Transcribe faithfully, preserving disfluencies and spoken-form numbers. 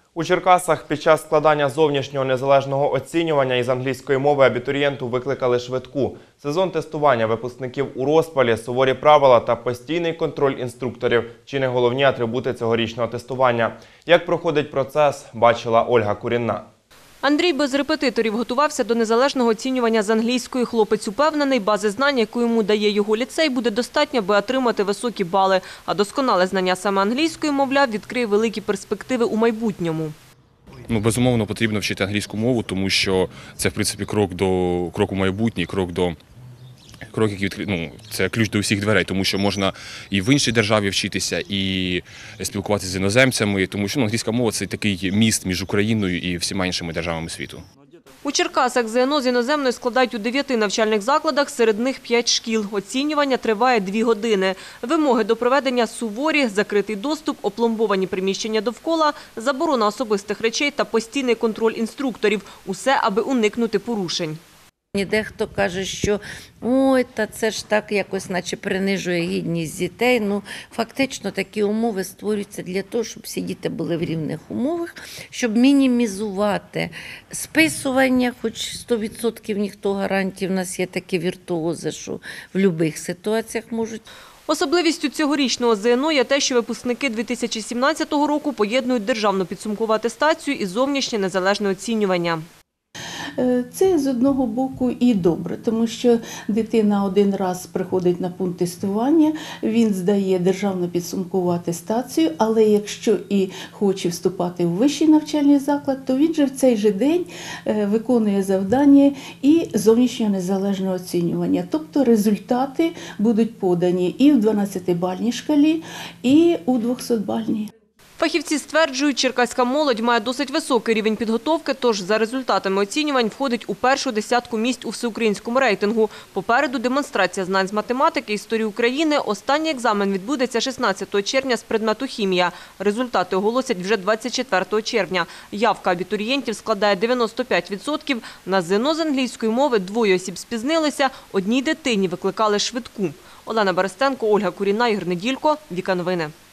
У Черкасах під час складання зовнішнього незалежного оцінювання із англійської мови абітурієнту викликали швидку. Сезон тестування випускників у розпалі, суворі правила та постійний контроль інструкторів – чи не головні атрибути цьогорічного тестування. Як проходить процес, бачила Ольга Курінна. Андрій без репетиторів готувався до незалежного оцінювання з англійської. Хлопець упевнений, бази знань, яку йому дає його ліцей, буде достатньо, аби отримати високі бали. А досконале знання саме англійської, мовляв, відкриє великі перспективи у майбутньому. Ну, безумовно, потрібно вчити англійську мову, тому що це, в принципі, крок до кроку майбутній, крок до крок, який відкри... ну, це ключ до всіх дверей, тому що можна і в іншій державі вчитися, і спілкуватися з іноземцями, тому що ну, англійська мова – це такий міст між Україною і всіма іншими державами світу. У Черкасах ЗНО з іноземної складають у дев'яти навчальних закладах, серед них п'ять шкіл. Оцінювання триває дві години. Вимоги до проведення суворі, закритий доступ, опломбовані приміщення довкола, заборона особистих речей та постійний контроль інструкторів. Усе, аби уникнути порушень. Дехто каже, що ой, та це ж так якось наче принижує гідність дітей. Ну, фактично такі умови створюються для того, щоб всі діти були в рівних умовах, щоб мінімізувати списування, хоч сто відсотків ніхто гарантій, в нас є такі віртуози, що в будь-яких ситуаціях можуть. Особливістю цьогорічного ЗНО є те, що випускники дві тисячі сімнадцятого року поєднують державну підсумкову атестацію і зовнішнє незалежне оцінювання. Це з одного боку і добре, тому що дитина один раз приходить на пункт тестування, він здає державну підсумкову атестацію, але якщо і хоче вступати в вищий навчальний заклад, то він же в цей же день виконує завдання і зовнішнього незалежного оцінювання. Тобто результати будуть подані і в дванадцятибальній шкалі, і у двохсотбальній. Фахівці стверджують, черкаська молодь має досить високий рівень підготовки, тож за результатами оцінювань входить у першу десятку місць у всеукраїнському рейтингу. Попереду демонстрація знань з математики, історії України. Останній екзамен відбудеться шістнадцятого червня з предмету хімія. Результати оголосять вже двадцять четвертого червня. Явка абітурієнтів складає дев'яносто п'ять відсотків. На ЗНО з англійської мови двоє осіб спізнилися, одній дитині викликали швидку. Олена Берестенко, Ольга Курінна, Ігор Неділько, Віка Новини.